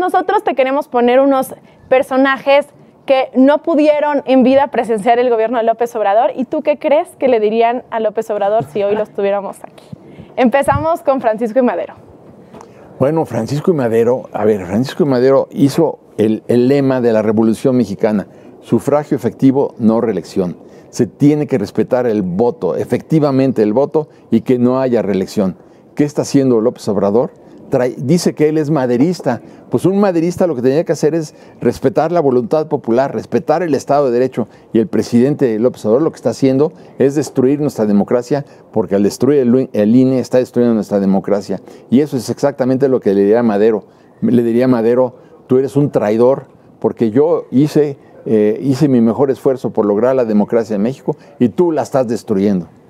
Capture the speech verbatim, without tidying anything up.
nosotros te queremos poner unos personajes que no pudieron en vida presenciar el gobierno de López Obrador. ¿Y tú qué crees que le dirían a López Obrador si hoy los tuviéramos aquí? Empezamos con Francisco I. Madero. Bueno, Francisco I. Madero, a ver, Francisco I. Madero hizo el, el lema de la Revolución Mexicana: sufragio efectivo, no reelección. Se tiene que respetar el voto, efectivamente el voto, y que no haya reelección. ¿Qué está haciendo López Obrador? Trae, dice que él es maderista. Pues un maderista lo que tenía que hacer es respetar la voluntad popular, respetar el Estado de Derecho. Y el presidente López Obrador lo que está haciendo es destruir nuestra democracia, porque al destruir el, el I N E está destruyendo nuestra democracia. Y eso es exactamente lo que le diría a Madero. Le diría a Madero: tú eres un traidor, porque yo hice, eh, hice mi mejor esfuerzo por lograr la democracia en México y tú la estás destruyendo.